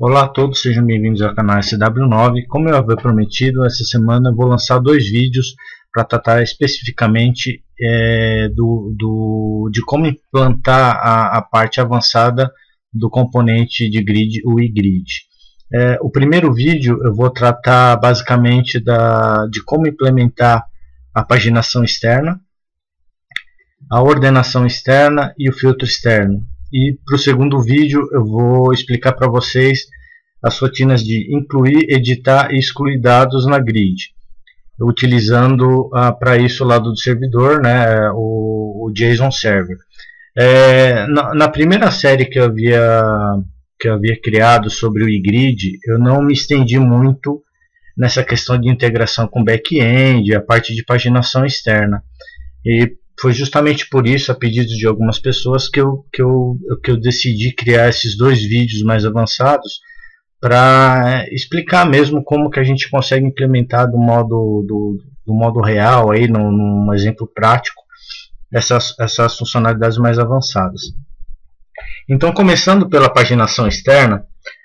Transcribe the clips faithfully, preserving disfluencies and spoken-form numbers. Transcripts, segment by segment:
Olá a todos, sejam bem-vindos ao canal S W nove. Como eu havia prometido, essa semana eu vou lançar dois vídeos para tratar especificamente é, do, do, de como implantar a, a parte avançada do componente de grid, o iGrid. É, o primeiro vídeo eu vou tratar basicamente da, de como implementar a paginação externa, a ordenação externa e o filtro externo. E para o segundo vídeo eu vou explicar para vocês as rotinas de incluir, editar e excluir dados na grid, utilizando ah, para isso o lado do servidor, né, o, o JSON Server. É, na, na primeira série que eu havia que eu havia criado sobre o iGrid, eu não me estendi muito nessa questão de integração com back-end, a parte de paginação externa. E foi justamente por isso, a pedido de algumas pessoas, que eu, que eu, que eu decidi criar esses dois vídeos mais avançados para explicar mesmo como que a gente consegue implementar do modo, do, do modo real, aí, num, num exemplo prático, essas, essas funcionalidades mais avançadas. Então, começando pela paginação externa,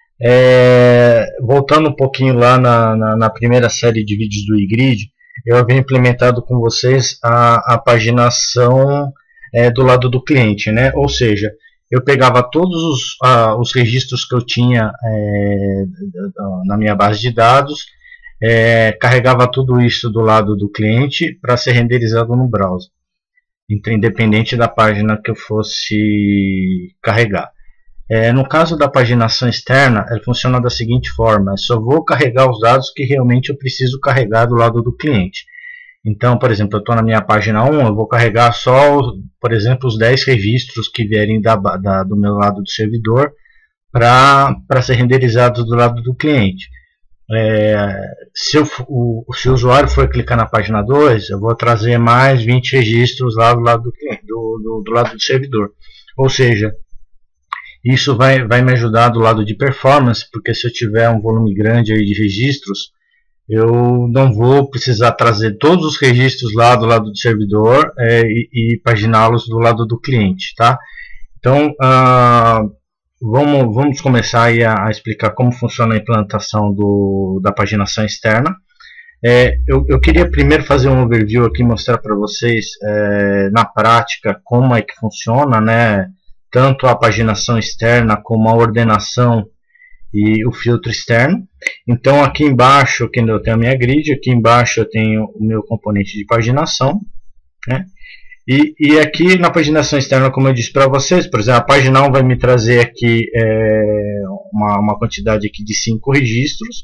é, voltando um pouquinho lá na, na, na primeira série de vídeos do iGrid, eu havia implementado com vocês a, a paginação é, do lado do cliente, né? Ou seja, eu pegava todos os, ah, os registros que eu tinha é, na minha base de dados, é, carregava tudo isso do lado do cliente para ser renderizado no browser, independente da página que eu fosse carregar. É, no caso da paginação externa, ela funciona da seguinte forma: eu só vou carregar os dados que realmente eu preciso carregar do lado do cliente. Então, por exemplo, eu estou na minha página um, eu vou carregar só, por exemplo, os dez registros que vierem da, da, do meu lado do servidor para ser renderizados do lado do cliente. É, se, eu, o, se o usuário for clicar na página dois, eu vou trazer mais vinte registros lá do lado do, cliente, do, do, do lado do servidor. Ou seja, isso vai, vai me ajudar do lado de performance, porque se eu tiver um volume grande aí de registros, eu não vou precisar trazer todos os registros lá do lado do servidor é, e, e paginá-los do lado do cliente, tá? Então, ah, vamos, vamos começar aí a, a explicar como funciona a implantação do, da paginação externa. É, eu, eu queria primeiro fazer um overview aqui, mostrar para vocês é, na prática como é que funciona, né? Tanto a paginação externa como a ordenação e o filtro externo. Então aqui embaixo eu tenho a minha grid, aqui embaixo eu tenho o meu componente de paginação, né? e, e aqui na paginação externa, como eu disse para vocês, por exemplo, a página um vai me trazer aqui é, uma, uma quantidade aqui de cinco registros.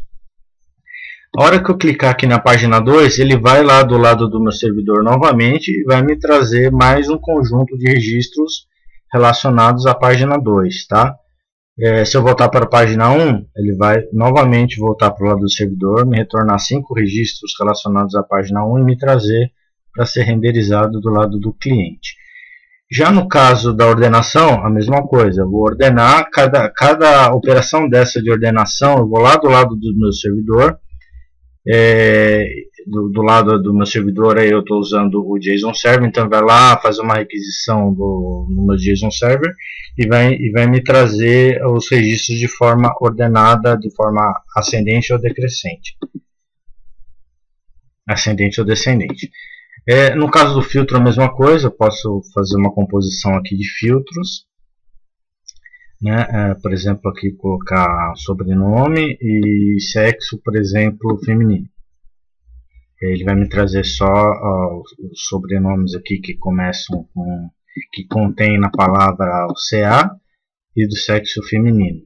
A hora que eu clicar aqui na página dois, ele vai lá do lado do meu servidor novamente e vai me trazer mais um conjunto de registros relacionados à página dois, tá? É, se eu voltar para a página um, ele vai novamente voltar para o lado do servidor, me retornar cinco registros relacionados à página um e me trazer para ser renderizado do lado do cliente. Já no caso da ordenação, a mesma coisa, eu vou ordenar cada, cada operação dessa de ordenação, eu vou lá do lado do meu servidor, é, do, do lado do meu servidor aí eu estou usando o JSON Server, então vai lá fazer uma requisição do, no meu JSON Server e vai, e vai me trazer os registros de forma ordenada, de forma ascendente ou decrescente. Ascendente ou descendente. É, no caso do filtro a mesma coisa, eu posso fazer uma composição aqui de filtros, né? É, por exemplo, aqui colocar sobrenome e sexo, por exemplo, feminino. Ele vai me trazer só uh, os sobrenomes aqui que começam com, que contém na palavra o C A e do sexo feminino.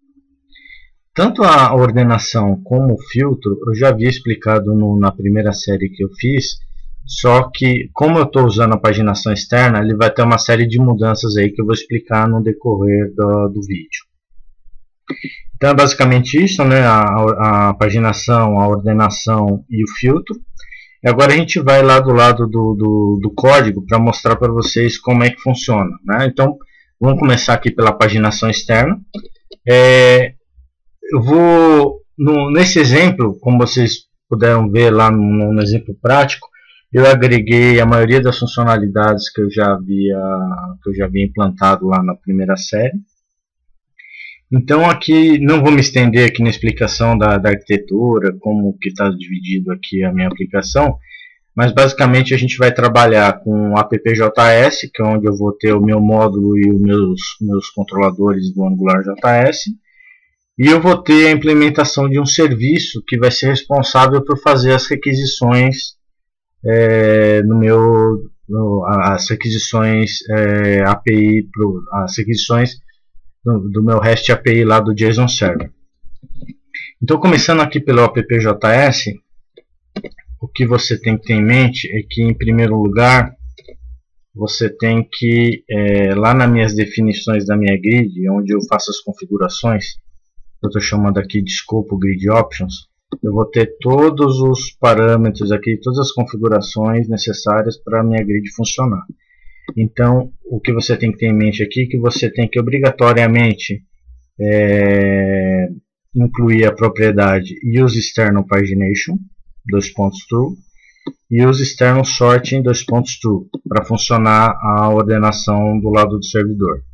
Tanto a ordenação como o filtro eu já havia explicado no, na primeira série que eu fiz, só que como eu estou usando a paginação externa, ele vai ter uma série de mudanças aí que eu vou explicar no decorrer do, do vídeo. Então é basicamente isso, né? a, a paginação, a ordenação e o filtro. E agora a gente vai lá do lado do, do, do código para mostrar para vocês como é que funciona, né? Então vamos começar aqui pela paginação externa. É, eu vou, no, nesse exemplo, como vocês puderam ver lá no, no exemplo prático, eu agreguei a maioria das funcionalidades que eu já havia, que eu já havia implantado lá na primeira série. Então aqui, não vou me estender aqui na explicação da, da arquitetura, como que está dividido aqui a minha aplicação, mas basicamente a gente vai trabalhar com appjs, que é onde eu vou ter o meu módulo e os meus, meus controladores do AngularJS, e eu vou ter a implementação de um serviço que vai ser responsável por fazer as requisições é, no meu, no, as requisições é, A P I, pro, as requisições do, do meu REST A P I lá do JSON Server. Então, começando aqui pelo appjs, o que você tem que ter em mente é que, em primeiro lugar, você tem que, é, lá nas minhas definições da minha grid, onde eu faço as configurações, eu estou chamando aqui de Scope Grid Options, eu vou ter todos os parâmetros aqui, todas as configurações necessárias para a minha grid funcionar. Então, o que você tem que ter em mente aqui é que você tem que obrigatoriamente é, incluir a propriedade Use External Pagination, dois pontos true, e Use External Sorting, dois pontos true, para funcionar a ordenação do lado do servidor.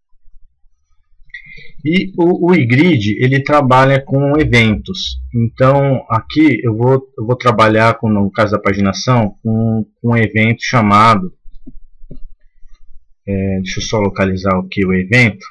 E o, o iGrid, ele trabalha com eventos. Então, aqui eu vou, eu vou trabalhar, com, no caso da paginação, com, com um evento chamado... É, deixa eu só localizar aqui o evento.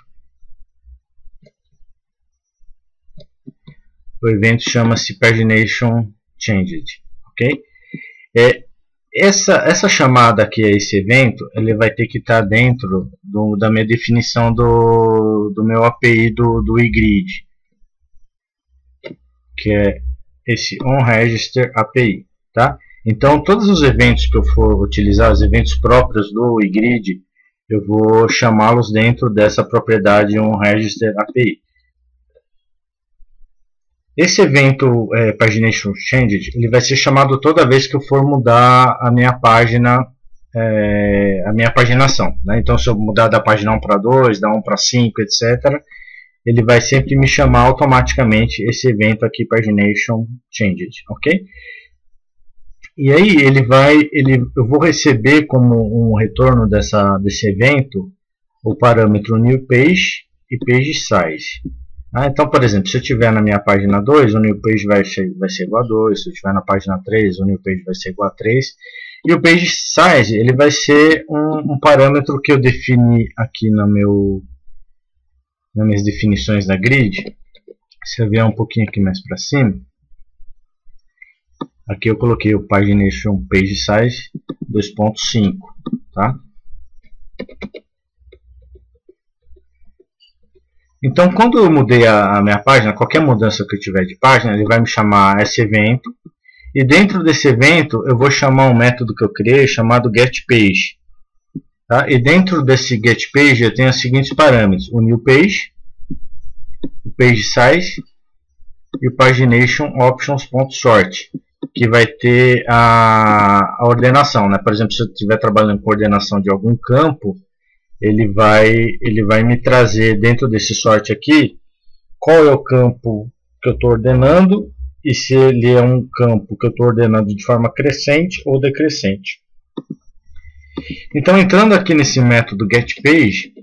O evento chama-se Pagination Changed. Okay? É, essa, essa chamada aqui a esse evento, ele vai ter que estar dentro do, da minha definição do, do meu A P I do, do iGrid, que é esse onRegister A P I. Tá? Então, todos os eventos que eu for utilizar, os eventos próprios do iGrid, eu vou chamá-los dentro dessa propriedade onRegister A P I. Esse evento é, Pagination Changed, ele vai ser chamado toda vez que eu for mudar a minha página, é, a minha paginação. Né? Então, se eu mudar da página um para dois, da um para cinco, etcétera, ele vai sempre me chamar automaticamente esse evento aqui, Pagination Changed. Ok? E aí ele vai, ele, eu vou receber como um retorno dessa, desse evento o parâmetro NewPage e PageSize. Ah, então, por exemplo, se eu estiver na minha página dois, o NewPage vai ser, vai ser igual a dois. Se eu estiver na página três, o NewPage vai ser igual a três. E o PageSize, ele vai ser um, um parâmetro que eu defini aqui no meu, nas minhas definições da grid. Se eu vier um pouquinho aqui mais para cima, aqui eu coloquei o Pagination PageSize dois ponto cinco, tá? Então, quando eu mudei a, a minha página, qualquer mudança que eu tiver de página, ele vai me chamar esse evento. E dentro desse evento, eu vou chamar um método que eu criei chamado getPage. Tá? E dentro desse getPage, eu tenho os seguintes parâmetros: o NewPage, o PageSize e o Pagination Options.sort, que vai ter a, a ordenação. Né? Por exemplo, se eu estiver trabalhando com ordenação de algum campo, ele vai, ele vai me trazer dentro desse sort aqui qual é o campo que eu estou ordenando e se ele é um campo que eu estou ordenando de forma crescente ou decrescente. Então, entrando aqui nesse método getPage,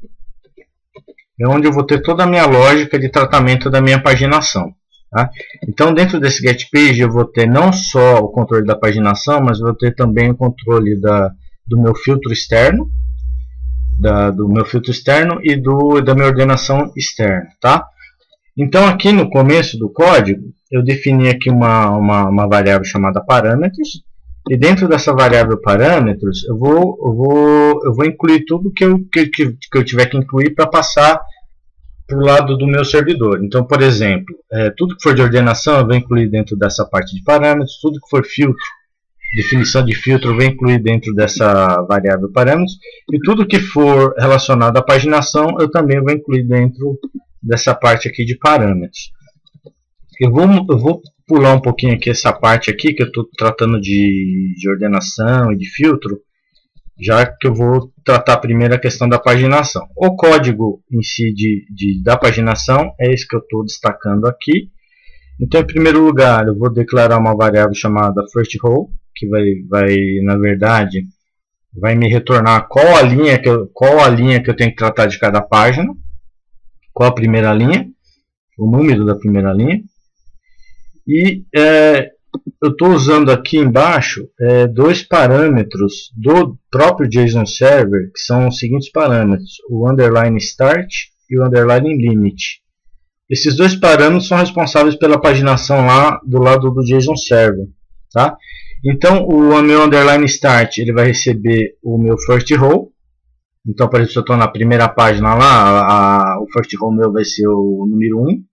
é onde eu vou ter toda a minha lógica de tratamento da minha paginação. Tá? Então, dentro desse getPage, eu vou ter não só o controle da paginação, mas vou ter também o controle da, do meu filtro externo, Da, do meu filtro externo e do, da minha ordenação externa. Tá? Então, aqui no começo do código, eu defini aqui uma, uma, uma variável chamada parâmetros, e dentro dessa variável parâmetros, eu vou, eu vou, eu vou incluir tudo que eu, que, que, que eu tiver que incluir para passar para o lado do meu servidor. Então, por exemplo, é, tudo que for de ordenação eu vou incluir dentro dessa parte de parâmetros, tudo que for filtro, definição de filtro, eu vou incluir dentro dessa variável parâmetros, e tudo que for relacionado à paginação eu também vou incluir dentro dessa parte aqui de parâmetros. Eu vou, eu vou pular um pouquinho aqui essa parte aqui que eu estou tratando de, de ordenação e de filtro, já que eu vou tratar primeiro a questão da paginação. O código em si de, de, da paginação é esse que eu estou destacando aqui. Então, em primeiro lugar, eu vou declarar uma variável chamada firstRow, que vai, vai, na verdade, vai me retornar qual a linha que eu, qual a linha que eu tenho que tratar de cada página. qual a primeira linha, o número da primeira linha. E é, eu estou usando aqui embaixo é, dois parâmetros do próprio JSON Server, que são os seguintes parâmetros, o underline start e o underline limit. Esses dois parâmetros são responsáveis pela paginação lá do lado do JSON Server, tá? Então o meu underline start ele vai receber o meu first row. Então, por exemplo, se eu estou na primeira página lá, a, a, o first row meu vai ser o número um.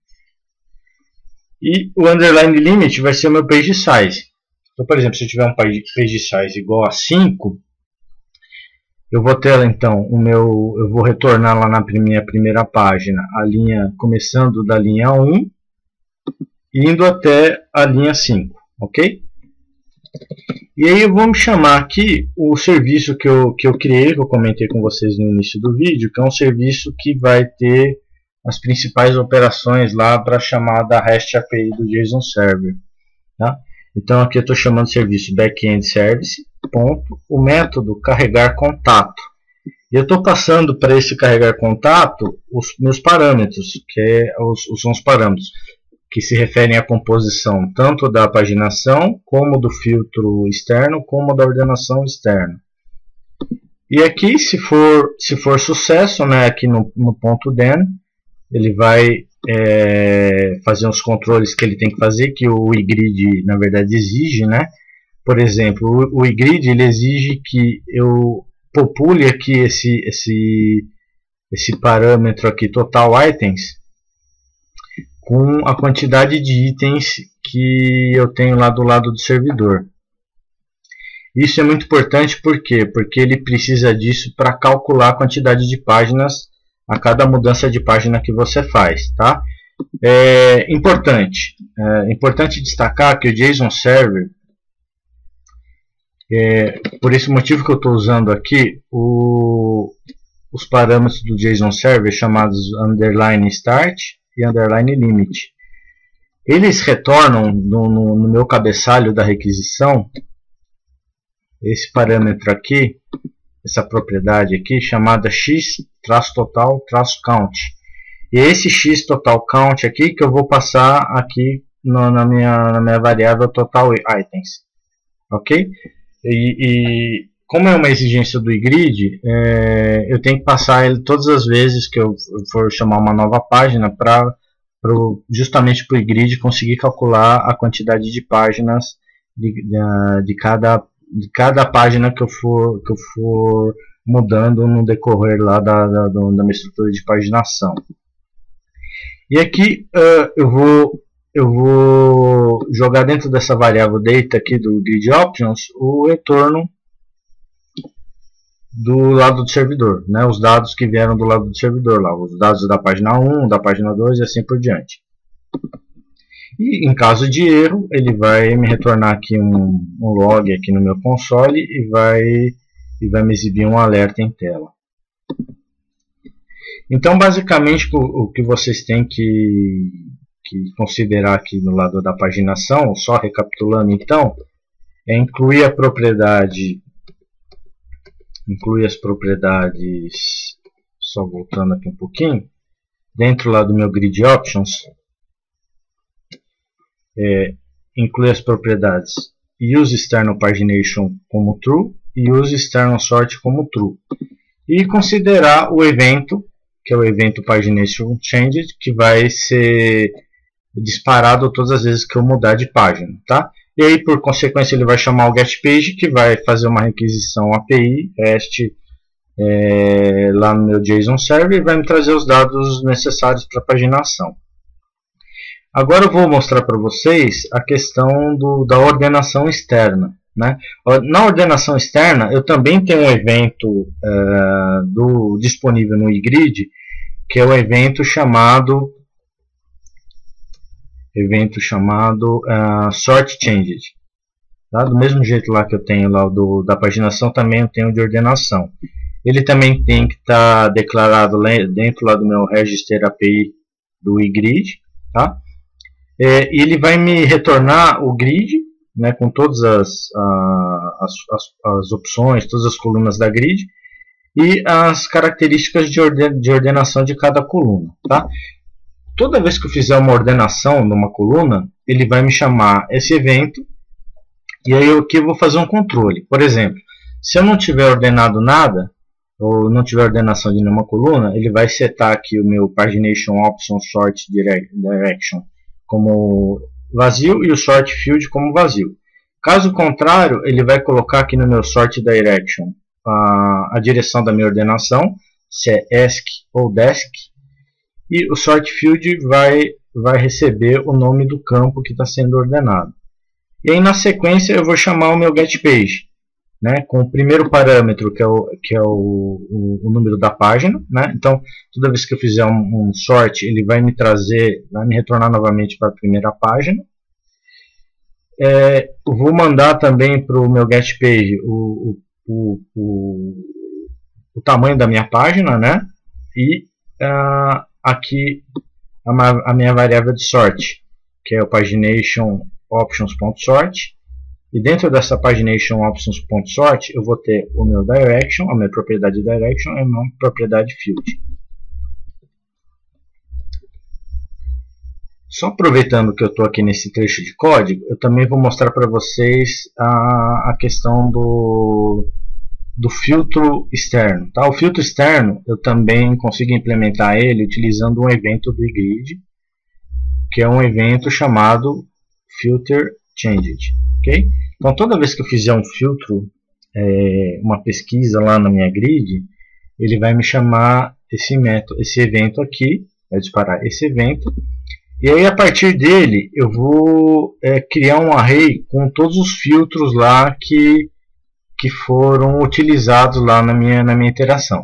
E o underline limit vai ser o meu page size. Então, por exemplo, se eu tiver um page size igual a cinco, eu vou ter então o meu, eu vou retornar lá na minha primeira página a linha começando da linha um indo até a linha cinco, ok? E aí eu vou me chamar aqui o serviço que eu, que eu criei, que eu comentei com vocês no início do vídeo, que é um serviço que vai ter as principais operações lá para a chamada REST A P I do JSON Server. Tá? Então aqui eu estou chamando o serviço backend service, ponto, o método carregar contato. E eu estou passando para esse carregar contato os meus parâmetros, que é os, são os parâmetros que se referem à composição tanto da paginação, como do filtro externo, como da ordenação externa. E aqui, se for, se for sucesso, né, aqui no, no ponto then, ele vai é, fazer os controles que ele tem que fazer, que o igrid, na verdade, exige, né? Por exemplo, o, o igrid ele exige que eu popule aqui esse, esse, esse parâmetro aqui, total items, com a quantidade de itens que eu tenho lá do lado do servidor. Isso é muito importante, por quê? Porque ele precisa disso para calcular a quantidade de páginas a cada mudança de página que você faz. Tá? É importante, é importante destacar que o JSON Server, é, por esse motivo que eu estou usando aqui, o, os parâmetros do JSON Server chamados underline start e underline limit. Eles retornam no, no, no meu cabeçalho da requisição esse parâmetro aqui, essa propriedade aqui chamada x-total-count. E esse x-total-count aqui que eu vou passar aqui no, na, minha, na minha variável total items. Ok? E, e como é uma exigência do igrid, é, eu tenho que passar ele todas as vezes que eu for chamar uma nova página para justamente para o igrid conseguir calcular a quantidade de páginas de, de, de, cada, de cada página que eu for, que eu for mudando no decorrer lá da, da, da minha estrutura de paginação. E aqui uh, eu vou eu vou jogar dentro dessa variável data aqui do grid options o retorno do lado do servidor, né? Os dados que vieram do lado do servidor lá, os dados da página um, da página dois e assim por diante. E em caso de erro, ele vai me retornar aqui um, um log aqui no meu console e vai, e vai me exibir um alerta em tela. Então, basicamente, o, o que vocês têm que, que considerar aqui no lado da paginação, só recapitulando então, é incluir a propriedade, incluir as propriedades, só voltando aqui um pouquinho, dentro lá do meu grid options, é, incluir as propriedades use external pagination como true e use external sort como true. E considerar o evento, que é o evento pagination changed, que vai ser disparado todas as vezes que eu mudar de página, tá? E aí, por consequência, ele vai chamar o getPage, que vai fazer uma requisição A P I REST é, lá no meu JSON Server e vai me trazer os dados necessários para a paginação. Agora eu vou mostrar para vocês a questão do, da ordenação externa, né? Na ordenação externa, eu também tenho um evento uh, do, disponível no igrid, que é o evento chamado evento chamado uh, sort changed. Tá? Do mesmo jeito lá que eu tenho lá do, da paginação, também eu tenho de ordenação. Ele também tem que estar tá declarado dentro lá do meu register A P I do igrid, tá? É, e ele vai me retornar o grid, né, com todas as, a, as, as, as opções, todas as colunas da grid. e as características de, orden, de ordenação de cada coluna. Tá? Toda vez que eu fizer uma ordenação numa coluna, ele vai me chamar esse evento, e aí eu aqui vou fazer um controle. Por exemplo, se eu não tiver ordenado nada, ou não tiver ordenação de nenhuma coluna, ele vai setar aqui o meu Pagination Option Sort Direction como vazio e o Sort Field como vazio. Caso contrário, ele vai colocar aqui no meu Sort Direction a, a direção da minha ordenação, se é E S C ou Desk, e o Sort Field vai, vai receber o nome do campo que está sendo ordenado. E aí na sequência eu vou chamar o meu GetPage, né, com o primeiro parâmetro, que é o, que é o, o, o número da página. Né? Então, toda vez que eu fizer um, um sort, ele vai me trazer, vai me retornar novamente para a primeira página. É, eu vou mandar também para o meu GetPage o, o, o, o tamanho da minha página, né? E uh, aqui a, a minha variável de sort, que é o pagination options.sort. E dentro dessa pagination options.sort eu vou ter o meu direction, a minha propriedade direction e a minha propriedade field. Só aproveitando que eu estou aqui nesse trecho de código, eu também vou mostrar para vocês a, a questão do, do filtro externo. Tá? O filtro externo eu também consigo implementar ele utilizando um evento do iGrid, que é um evento chamado filter changed. Okay? Então toda vez que eu fizer um filtro, é, uma pesquisa lá na minha grid, ele vai me chamar esse, método, esse evento aqui, vai disparar esse evento, e aí a partir dele eu vou é, criar um array com todos os filtros lá que, que foram utilizados lá na minha, na minha interação.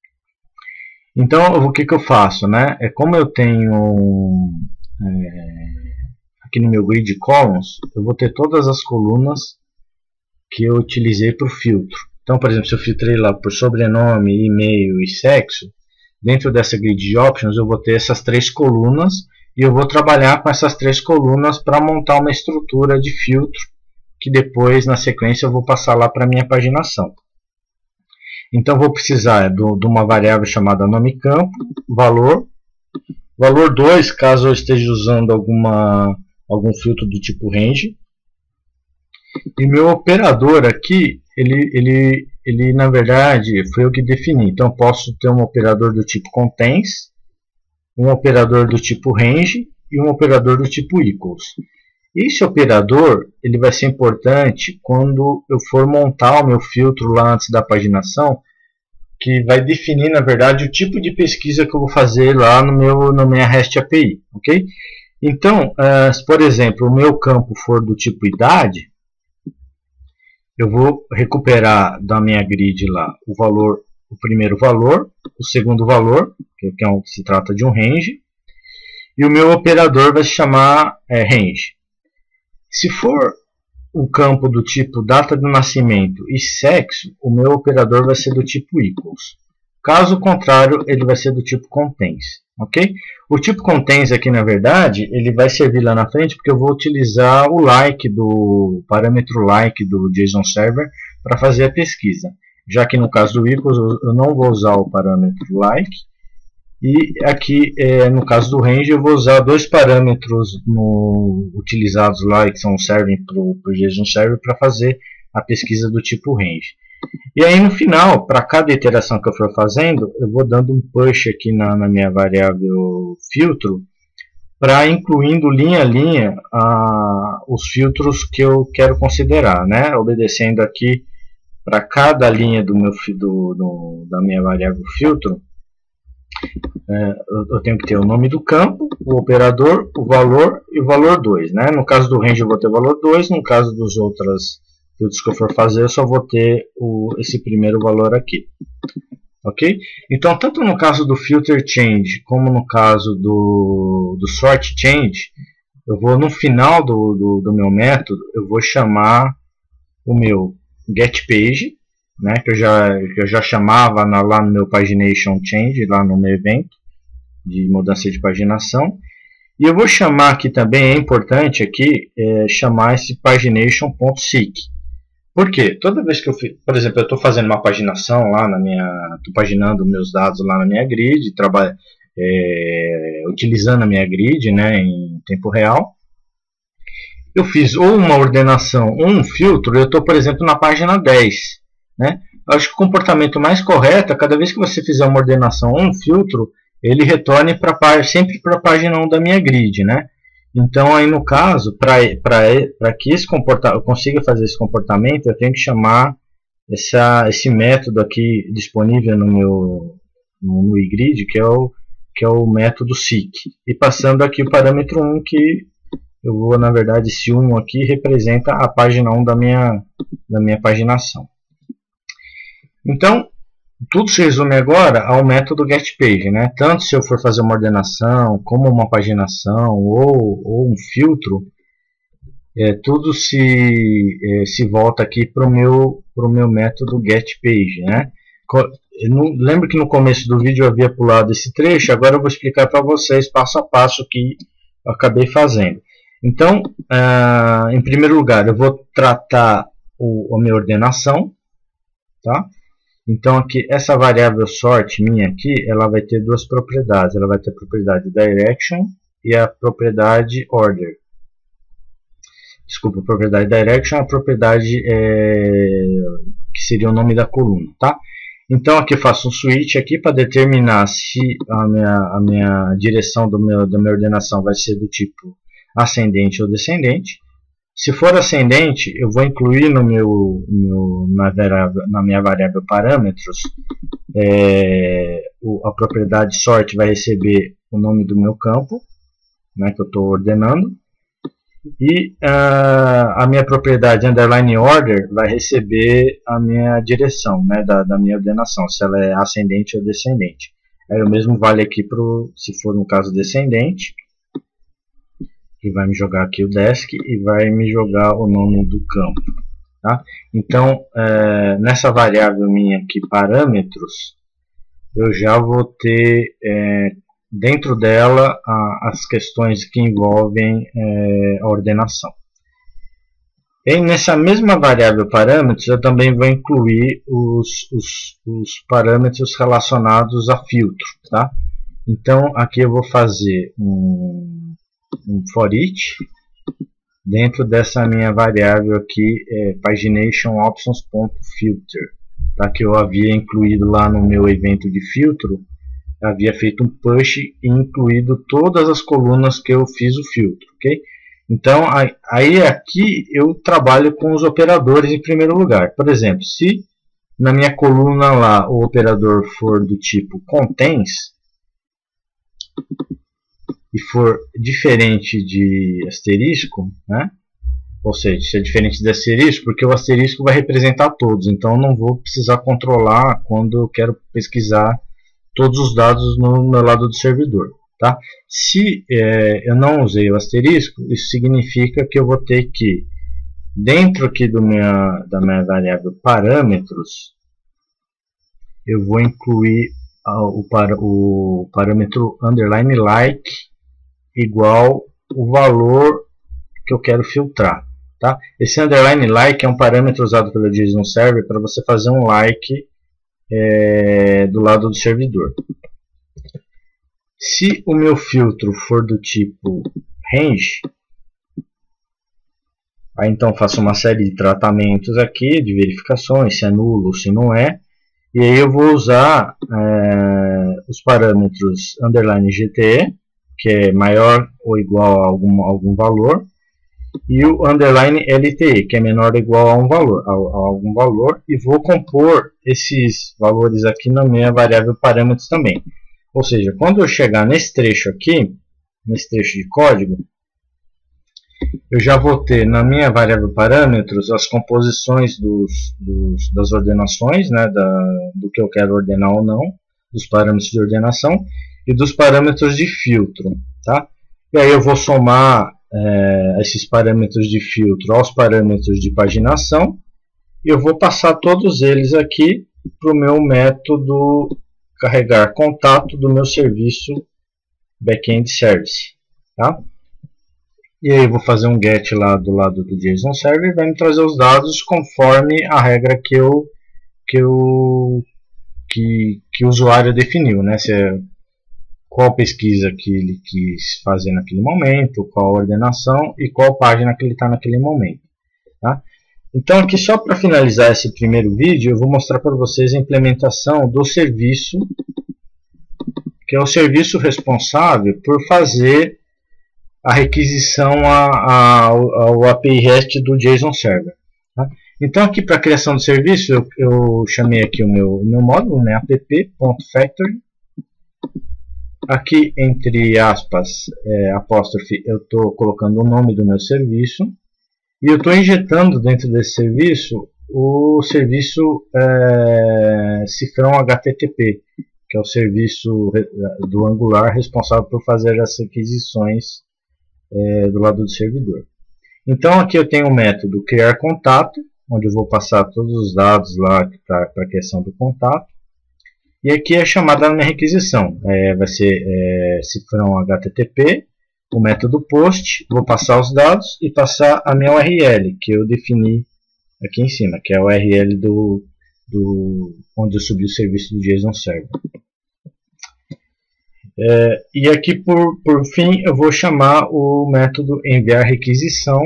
Então o que, que eu faço? Né? É como eu tenho... É, aqui no meu grid columns, eu vou ter todas as colunas que eu utilizei para o filtro. Então, por exemplo, se eu filtrei lá por sobrenome, e-mail e sexo, dentro dessa grid de options eu vou ter essas três colunas e eu vou trabalhar com essas três colunas para montar uma estrutura de filtro que depois, na sequência, eu vou passar lá para a minha paginação. Então, vou precisar do, de uma variável chamada nome campo, valor, valor dois, caso eu esteja usando alguma algum filtro do tipo range, e meu operador aqui, ele, ele, ele na verdade foi eu que defini. Então posso ter um operador do tipo contains, um operador do tipo range e um operador do tipo equals. Esse operador ele vai ser importante quando eu for montar o meu filtro lá antes da paginação, que vai definir na verdade o tipo de pesquisa que eu vou fazer lá no meu, na minha REST A P I, ok? Então, uh, se por exemplo o meu campo for do tipo idade, eu vou recuperar da minha grid lá o valor, o primeiro valor, o segundo valor, que é um, se trata de um range, e o meu operador vai se chamar é, range. Se for um campo do tipo data do nascimento e sexo, o meu operador vai ser do tipo equals. Caso contrário, ele vai ser do tipo contains. Okay? O tipo contains aqui, na verdade, ele vai servir lá na frente porque eu vou utilizar o like do parâmetro like do JSON Server para fazer a pesquisa. Já que no caso do equals eu não vou usar o parâmetro like, e aqui é, no caso do range eu vou usar dois parâmetros no, utilizados lá que são, servem para o JSON Server para fazer a pesquisa do tipo range. E aí no final, para cada iteração que eu for fazendo, eu vou dando um push aqui na, na minha variável filtro, para incluindo linha a linha a, os filtros que eu quero considerar, né? Obedecendo aqui para cada linha do meu, do, do, da minha variável filtro, é, eu, eu tenho que ter o nome do campo, o operador, o valor e o valor dois. Né? No caso do range eu vou ter o valor dois, no caso dos outros filtros que eu for fazer, eu só vou ter o, esse primeiro valor aqui. Ok? Então, tanto no caso do filter change, como no caso do, do sort change, eu vou no final do, do, do meu método, eu vou chamar o meu getPage, né, que, eu já, que eu já chamava na, lá no meu pagination change, lá no meu evento de mudança de paginação. E eu vou chamar aqui também, é importante aqui, é, chamar esse pagination.seek. Por quê? Toda vez que eu fiz, por exemplo, eu estou fazendo uma paginação lá na minha, estou paginando meus dados lá na minha grid, trabalho, é, utilizando a minha grid, né, em tempo real. Eu fiz ou uma ordenação ou um filtro, eu estou, por exemplo, na página dez. Né? Eu acho que o comportamento mais correto é cada vez que você fizer uma ordenação ou um filtro, ele retorne pra, sempre para a página um da minha grid. Né? Então, aí no caso, para que esse comporta, eu consiga fazer esse comportamento, eu tenho que chamar essa, esse método aqui disponível no meu no, no iGrid, que é, o, que é o método seek. E passando aqui o parâmetro um, que eu vou, na verdade, esse um aqui representa a página um da minha, da minha paginação. Então, tudo se resume agora ao método getPage, né? Tanto se eu for fazer uma ordenação, como uma paginação, ou, ou um filtro, é, tudo se, é, se volta aqui para o meu, pro meu método getPage, né? Lembro que no começo do vídeo eu havia pulado esse trecho, agora eu vou explicar para vocês passo a passo que eu acabei fazendo. Então, uh, em primeiro lugar, eu vou tratar o, a minha ordenação, tá? Então, aqui, essa variável sort minha aqui, ela vai ter duas propriedades. Ela vai ter a propriedade direction e a propriedade order. Desculpa, a propriedade direction é a propriedade é, que seria o nome da coluna, tá? Então, aqui eu faço um switch aqui para determinar se a minha, a minha direção do meu, da minha ordenação vai ser do tipo ascendente ou descendente. Se for ascendente, eu vou incluir no meu, meu, na, variável, na minha variável parâmetros, é, o, a propriedade sort vai receber o nome do meu campo, né, que eu estou ordenando, e uh, a minha propriedade underline order vai receber a minha direção, né, da, da minha ordenação, se ela é ascendente ou descendente. Aí o mesmo vale aqui pro, se for no caso descendente, que vai me jogar aqui o desk e vai me jogar o nome do campo. Tá? Então, é, nessa variável minha aqui, parâmetros, eu já vou ter é, dentro dela a, as questões que envolvem é, a ordenação. E nessa mesma variável parâmetros, eu também vou incluir os, os, os parâmetros relacionados a filtro. Tá? Então, aqui eu vou fazer um um for each dentro dessa minha variável aqui é, paginationOptions.filter, tá? Que eu havia incluído lá no meu evento de filtro, havia feito um push e incluído todas as colunas que eu fiz o filtro, ok? Então aí aqui eu trabalho com os operadores em primeiro lugar. Por exemplo, se na minha coluna lá o operador for do tipo contains e for diferente de asterisco, né? Ou seja, se é diferente de asterisco, porque o asterisco vai representar todos, então eu não vou precisar controlar quando eu quero pesquisar todos os dados no meu lado do servidor. Tá? Se é, eu não usei o asterisco, isso significa que eu vou ter que, dentro aqui do minha, da minha variável parâmetros, eu vou incluir o, para, o parâmetro underline like igual o valor que eu quero filtrar. Tá? Esse underline like é um parâmetro usado pelo JSON Server para você fazer um like é, do lado do servidor. Se o meu filtro for do tipo range, aí então faço uma série de tratamentos aqui, de verificações, se é nulo ou se não é. E aí eu vou usar é, os parâmetros underline gte, que é maior ou igual a algum, algum valor, e o underline lte, que é menor ou igual a um valor, a, a algum valor, e vou compor esses valores aqui na minha variável parâmetros também. Ou seja, quando eu chegar nesse trecho aqui, nesse trecho de código, eu já vou ter na minha variável parâmetros as composições dos, dos, das ordenações, né, da, do que eu quero ordenar ou não, dos parâmetros de ordenação e dos parâmetros de filtro. Tá? E aí eu vou somar é, esses parâmetros de filtro aos parâmetros de paginação e eu vou passar todos eles aqui para o meu método carregar contato do meu serviço Backend Service. Tá? E aí eu vou fazer um get lá do lado do JSON Server e vai me trazer os dados conforme a regra que eu que eu que, que o usuário definiu, né? Se é, qual pesquisa que ele quis fazer naquele momento, qual ordenação e qual página que ele está naquele momento, tá? Então aqui só para finalizar esse primeiro vídeo eu vou mostrar para vocês a implementação do serviço, que é o serviço responsável por fazer a requisição a, a, ao A P I REST do JSON Server, tá? Então aqui para a criação do serviço eu, eu chamei aqui o meu, o meu módulo, né, app.factory. Aqui entre aspas, é, apóstrofe, eu estou colocando o nome do meu serviço e eu estou injetando dentro desse serviço o serviço é, cifrão H T T P, que é o serviço do Angular responsável por fazer as requisições é, do lado do servidor. Então aqui eu tenho o método criar contato, onde eu vou passar todos os dados lá para a questão do contato. E aqui é chamada a minha requisição, é, vai ser é, cifrão H T T P, o método post, vou passar os dados e passar a minha U R L, que eu defini aqui em cima, que é a U R L do, do, onde eu subi o serviço do JSON Server. É, e aqui por, por fim eu vou chamar o método enviar requisição,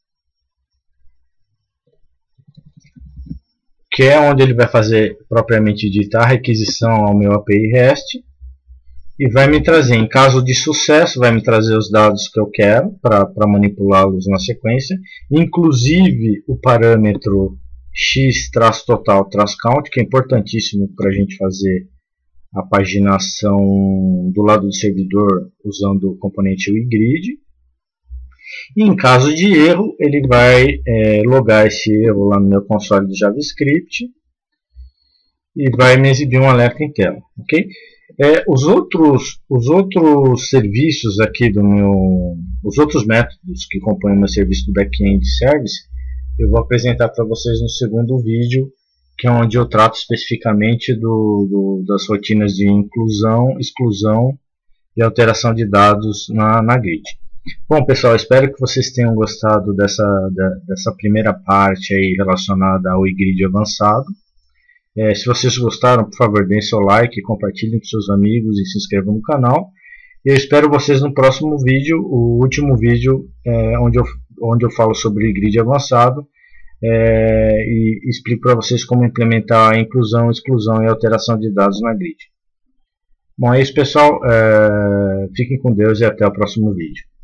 que é onde ele vai fazer propriamente dita a requisição ao meu A P I REST e vai me trazer, em caso de sucesso, vai me trazer os dados que eu quero para manipulá-los na sequência, inclusive o parâmetro x-total-count, que é importantíssimo para a gente fazer a paginação do lado do servidor usando o componente uigrid. E em caso de erro, ele vai é, logar esse erro lá no meu console do JavaScript e vai me exibir um alerta em tela, ok? É, os outros os outros serviços aqui do meu, os outros métodos que compõem o meu serviço do back-end service, eu vou apresentar para vocês no segundo vídeo, que é onde eu trato especificamente do, do, das rotinas de inclusão, exclusão e alteração de dados na, na grid. Bom pessoal, espero que vocês tenham gostado dessa, dessa primeira parte aí relacionada ao uigrid avançado. É, se vocês gostaram, por favor, deem seu like, compartilhem com seus amigos e se inscrevam no canal. Eu espero vocês no próximo vídeo, o último vídeo é, onde, eu, onde eu falo sobre o uigrid avançado é, e explico para vocês como implementar a inclusão, exclusão e alteração de dados na grid. Bom, é isso pessoal, é, fiquem com Deus e até o próximo vídeo.